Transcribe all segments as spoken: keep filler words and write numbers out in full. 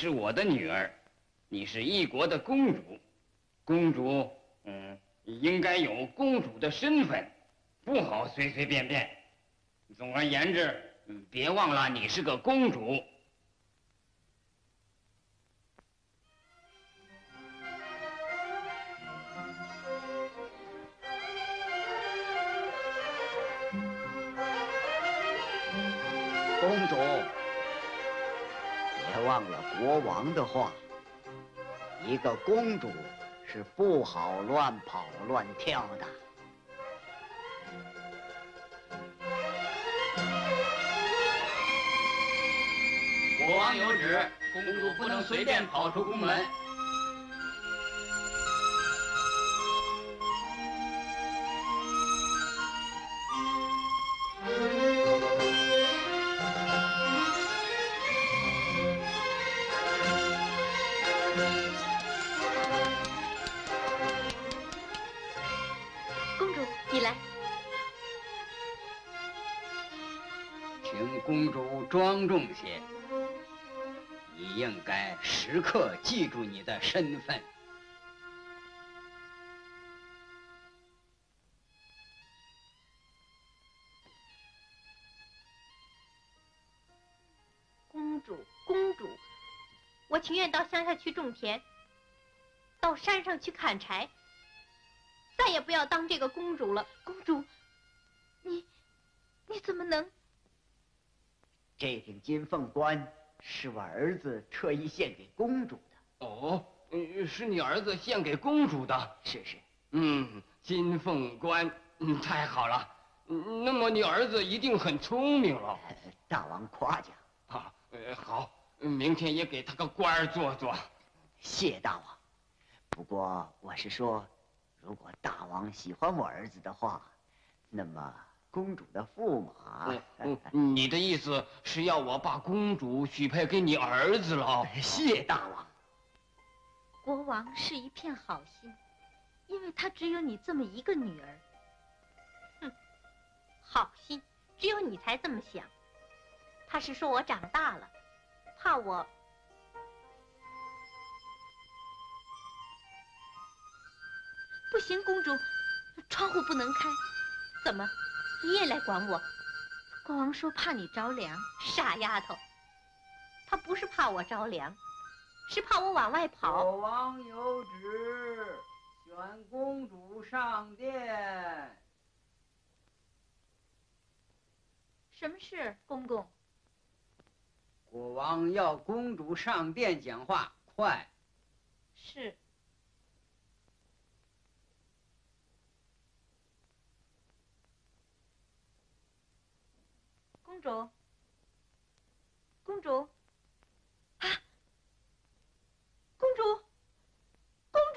是我的女儿，你是一国的公主，公主，嗯，应该有公主的身份，不好随随便便。总而言之，嗯，别忘了你是个公主。 公主，别忘了国王的话，一个公主是不好乱跑乱跳的。 国王有旨，公主不能随便跑出宫门。 公主，你来。 请公主庄重些。你应该时刻记住你的身份。 公主，公主，我情愿到乡下去种田，到山上去砍柴，再也不要当这个公主了。公主，你，你怎么能？ 这顶金凤冠是我儿子特意献给公主的。 哦，嗯，是你儿子献给公主的？ 是是。 嗯，金凤冠，嗯，太好了。嗯，那么你儿子一定很聪明了。 大王夸奖。 啊，呃，好，明天也给他个官儿做做。 谢大王。不过我是说，如果大王喜欢我儿子的话，那么公主的驸马。 嗯嗯，你的意思是要我把公主许配给你儿子了？ 谢大王。 国王是一片好心，因为他只有你这么一个女儿。哼，好心，只有你才这么想。他是说我长大了，怕我。不行，公主，窗户不能开。怎么，你也来管我？国王说怕你着凉。傻丫头，他不是怕我着凉，是怕我往外跑。 国王有旨，选公主上殿。 什么事，公公？ 国王要公主上殿讲话，快。 是。公主，公主，啊！公主，公主！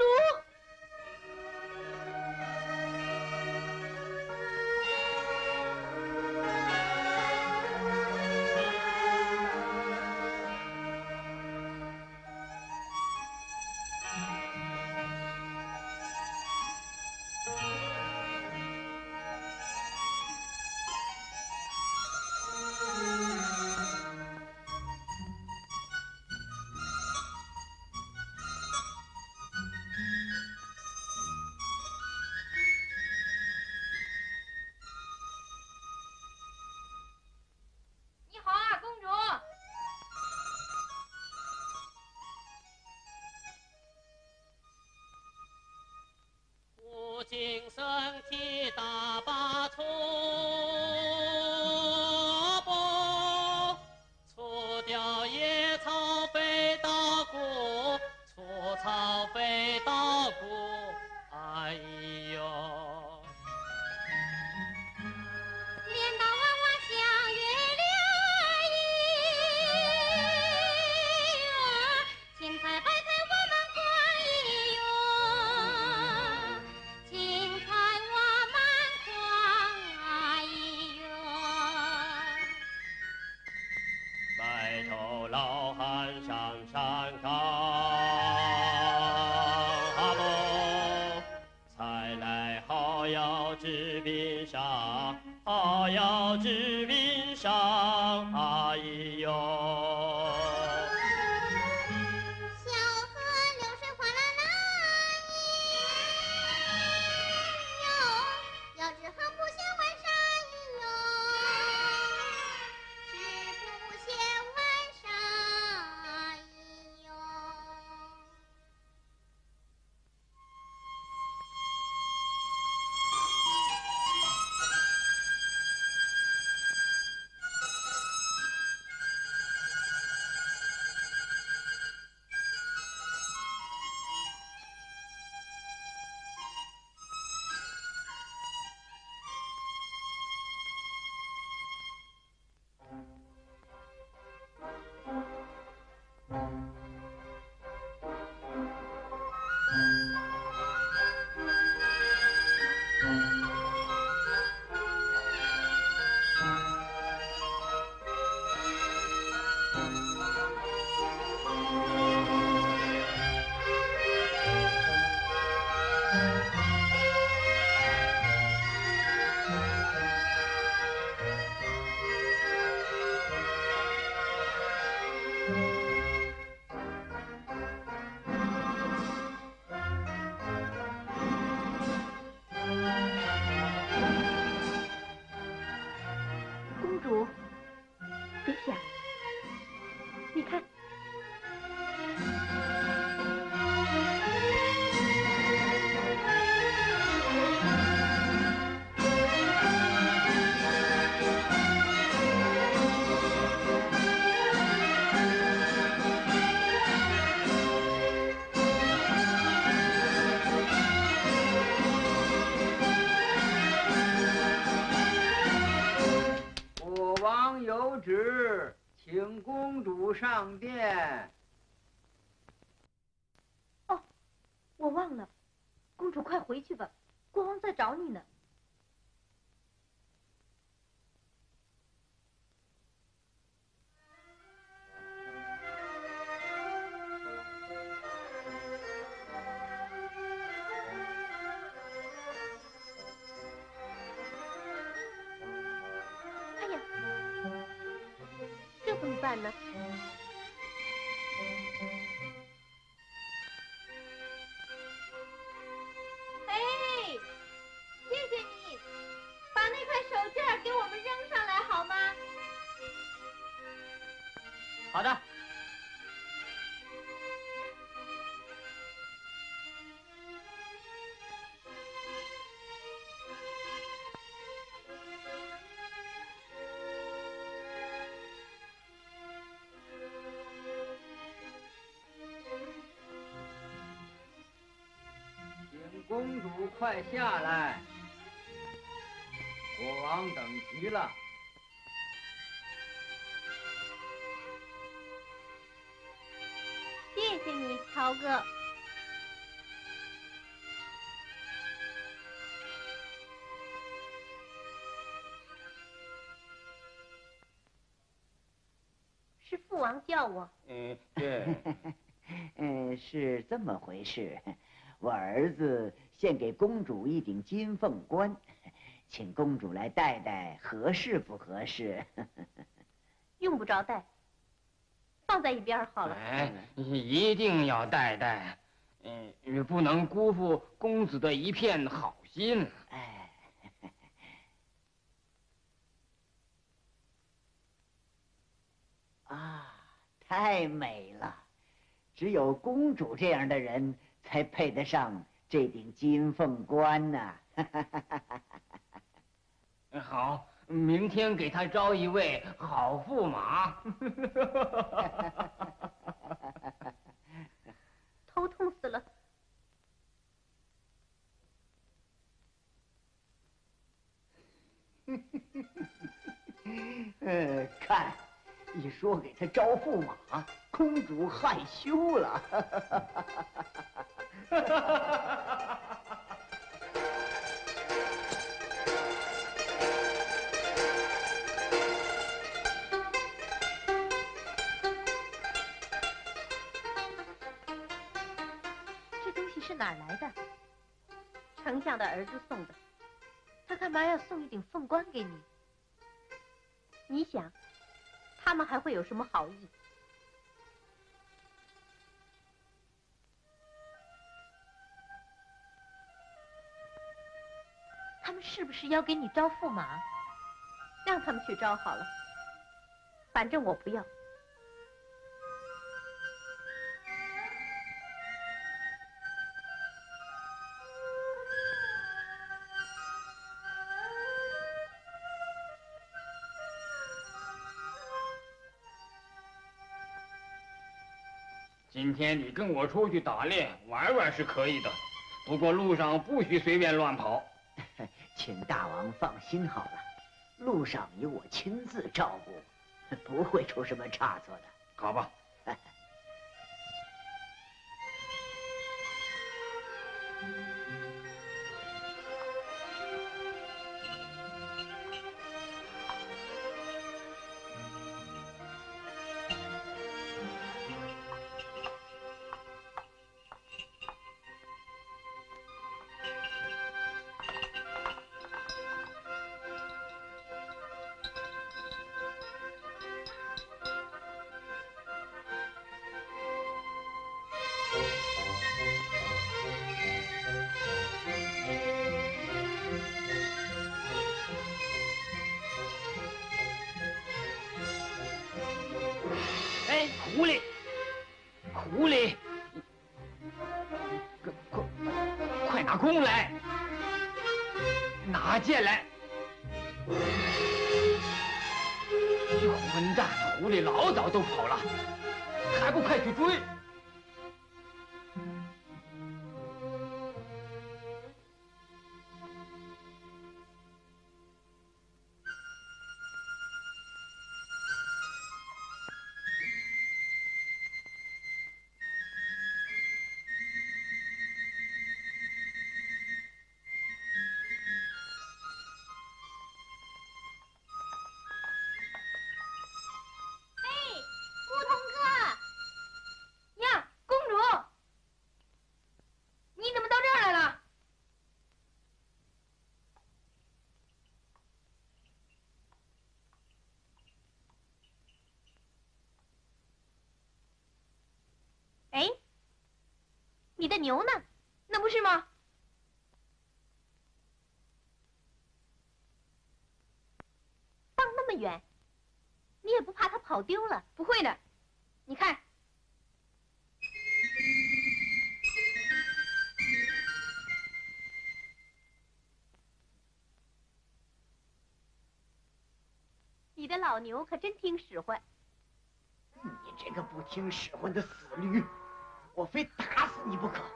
今生替大把锄拨，锄掉野草飞到谷，锄草飞到谷，哎呦！ 镰刀弯弯像月亮一，青菜白菜我们宽一哟，青菜我们宽一哟。 白头老汉上山岗，阿喽，才来好药治病伤，好药治病伤，哎呦！ 有旨，请公主上殿。 哦，我忘了，公主快回去吧，国王在找你呢。哎呀，这怎么办呢？哎，谢谢你，把那块手绢给我们扔上来好吗？ 好的。 请公主快下来，国王等急了。 谢谢你，乔哥。是父王叫我。 嗯，对。 嗯，是这么回事。我儿子献给公主一顶金凤冠，请公主来戴戴，合适不合适？ 用不着戴，放在一边好了。 哎，一定要戴戴，嗯，不能辜负公子的一片好心。 哎，啊，太美了！只有公主这样的人才配得上这顶金凤冠呢。 好，明天给他招一位好驸马。 头痛死了。 呃，看，一说给他招驸马，公主害羞了。 这东西是哪儿来的？丞相的儿子送的。他干嘛要送一顶凤冠给你？你想，他们还会有什么好意？他们是不是要给你招驸马？让他们去招好了，反正我不要。 今天你跟我出去打猎玩玩是可以的，不过路上不许随便乱跑。 请大王放心好了，路上有我亲自照顾，不会出什么差错的。 好吧。哎，狐狸，狐狸，快快快拿弓来，拿剑来！混蛋，狐狸老早都跑了，还不快去追！ 你的牛呢？ 那不是吗？ 放那么远，你也不怕它跑丢了？ 不会的，你看。 你的老牛可真听使唤。 你这个不听使唤的死驴，我非打死你不可！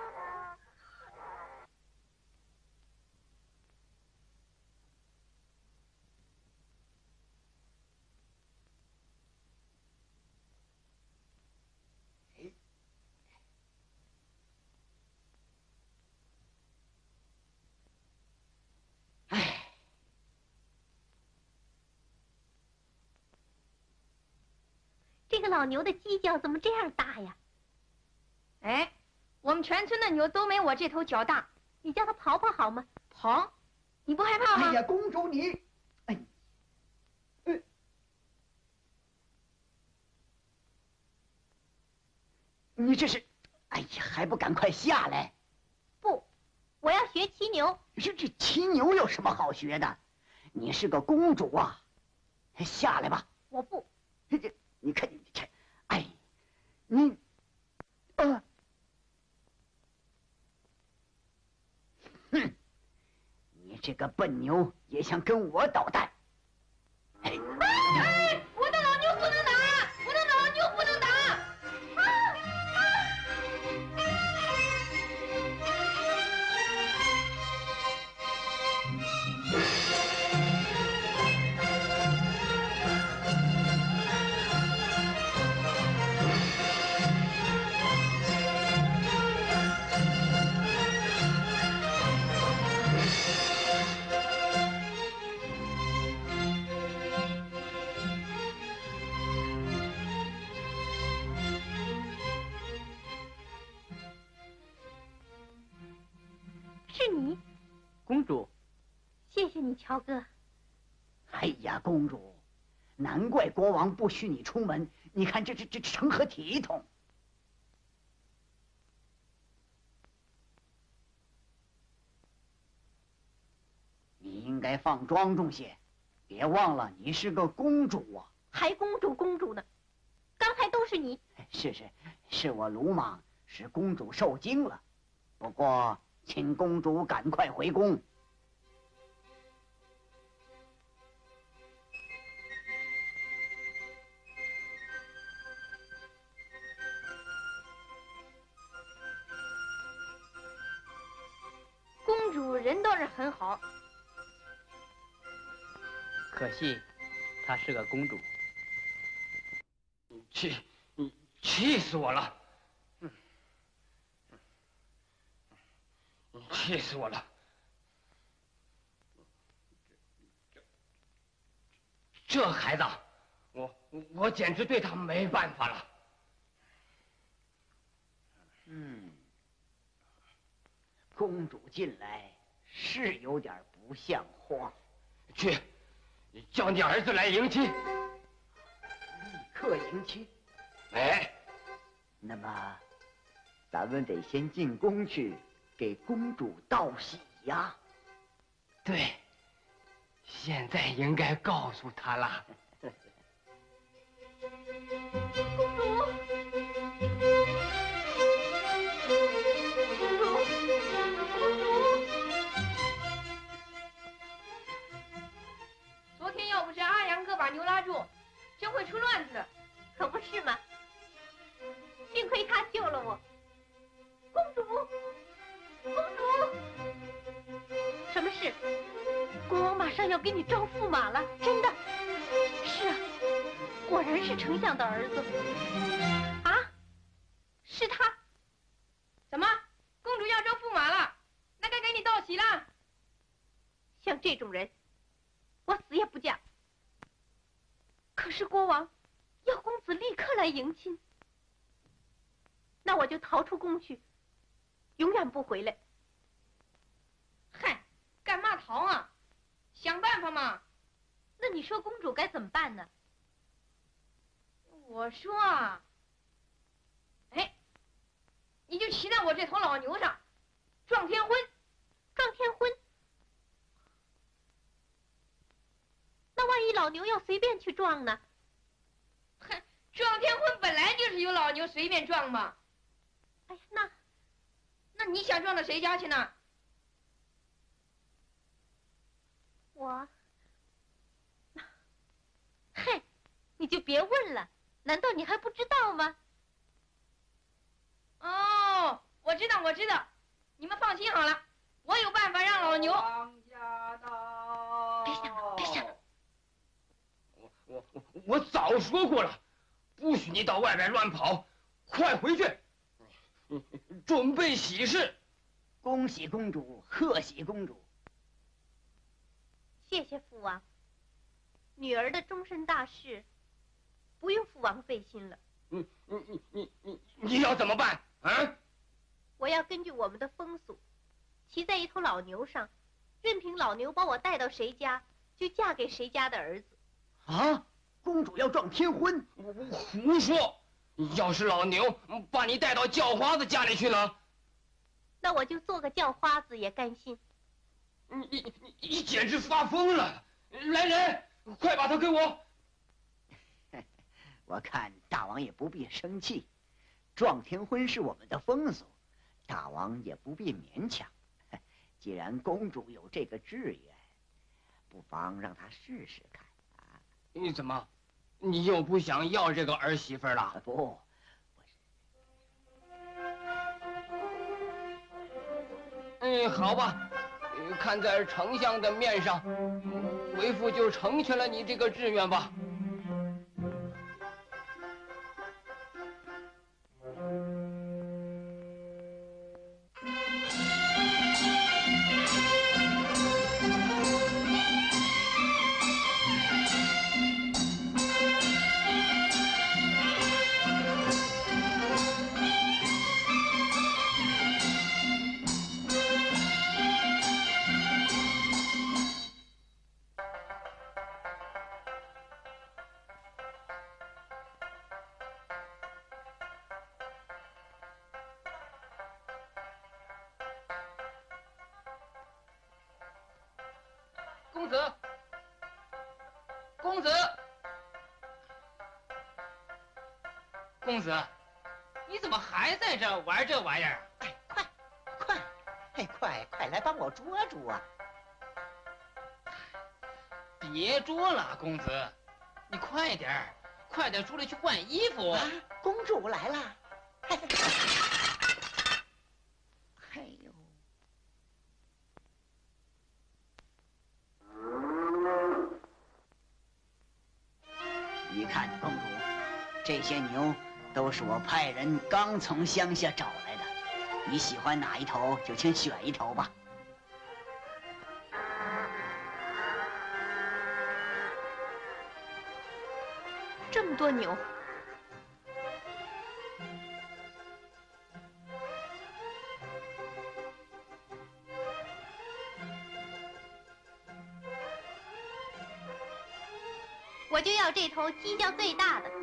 这个老牛的犄角怎么这样大呀？ 哎，我们全村的牛都没我这头角大。 你叫它跑跑好吗？ 跑？你不害怕吗？ 哎呀，公主你，哎，嗯，你这是，哎呀，还不赶快下来！ 不，我要学骑牛。 这这骑牛有什么好学的？你是个公主啊，下来吧。 我不。 这。你看，你看，哎，你，呃，哼，你这个笨牛也想跟我捣蛋？ 哎哎，我的老牛不能打，我的老牛不能打！啊啊！ 是你， 公主。 谢谢你，乔哥。 哎呀，公主，难怪国王不许你出门。你看这这这成何体统？你应该放庄重些，别忘了你是个公主啊！ 还公主公主呢，刚才都是你。 是是，是我鲁莽，使公主受惊了。不过，请公主赶快回宫。 公主人倒是很好， 可惜她是个公主。 气，你气死我了！嗯，气死我了！这这孩子，我我简直对他没办法了。 嗯，公主进来是有点不像话。 去，叫你儿子来迎亲。 立刻迎亲。 哎， 那么，咱们得先进宫去给公主道喜呀。 对，现在应该告诉她了。 公主，公主，公主。昨天要不是阿阳哥把牛拉住，真会出乱子的。 可不是吗？幸亏他救了我。公主，公主，什么事？国王马上要给你招驸马了，真的？是啊，果然是丞相的儿子。啊，是他？ 怎么，公主要招驸马了？那该给你道喜了。 像这种人，我死也不嫁。可是国王要公子立刻来迎亲，那我就逃出宫去，永远不回来。 嗨，干嘛逃啊？想办法嘛。 那你说公主该怎么办呢？ 我说啊，哎， 你就骑在我这头老牛上，撞天婚， 撞天婚。那万一老牛要随便去撞呢？ 哼，撞天婚本来就是由老牛随便撞嘛。 哎呀，那那你想撞到谁家去呢？ 我，嘿，你就别问了，难道你还不知道吗？ 哦，我知道，我知道，你们放心好了，我有办法让老牛。 王驾到！ 别想了，别想了。 我我我我早说过了，不许你到外边乱跑，快回去，准备喜事。 恭喜公主，贺喜公主。 谢谢父王，女儿的终身大事，不用父王费心了。 你你你你你你要怎么办啊？ 我要根据我们的风俗，骑在一头老牛上，任凭老牛把我带到谁家，就嫁给谁家的儿子。 啊！公主要撞天婚？ 胡说！要是老牛把你带到叫花子家里去呢？ 那我就做个叫花子也甘心。 你你你你简直发疯了！来人，快把他给我！ 我看大王也不必生气，撞天婚是我们的风俗，大王也不必勉强。既然公主有这个志愿，不妨让她试试看啊！ 你怎么，你又不想要这个儿媳妇了？ 不， 嗯，好吧，看在丞相的面上，为父就成全了你这个志愿吧。公子，公子，公子，你怎么还在这玩这玩意儿？ 哎，快，快，哎，快快来帮我捉住啊！ 别捉了，公子，你快点儿，快点出来去换衣服。 啊，公主来了！哎哎呦！你看，公主，这些牛都是我派人刚从乡下找来的，你喜欢哪一头就请选一头吧。 这么多牛，我就要这头犄角最大的。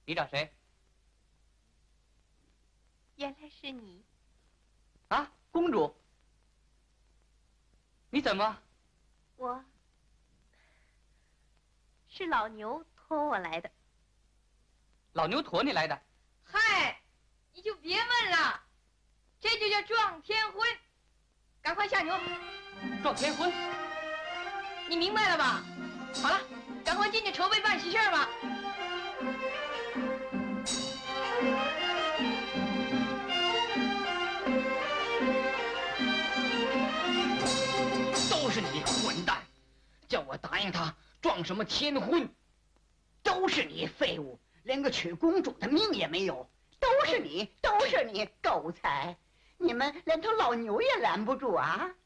你找谁？ 原来是你。 啊，公主。你怎么？ 我是老牛托我来的。 老牛驮你来的？ 嗨，你就别问了，这就叫撞天婚。赶快下牛。 撞天婚？ 你明白了吧？好了，赶快进去筹备办喜事儿吧。 都是你混蛋，叫我答应他撞什么天婚？ 都是你废物，连个娶公主的命也没有！都是你，都是你，狗才！你们连头老牛也拦不住啊！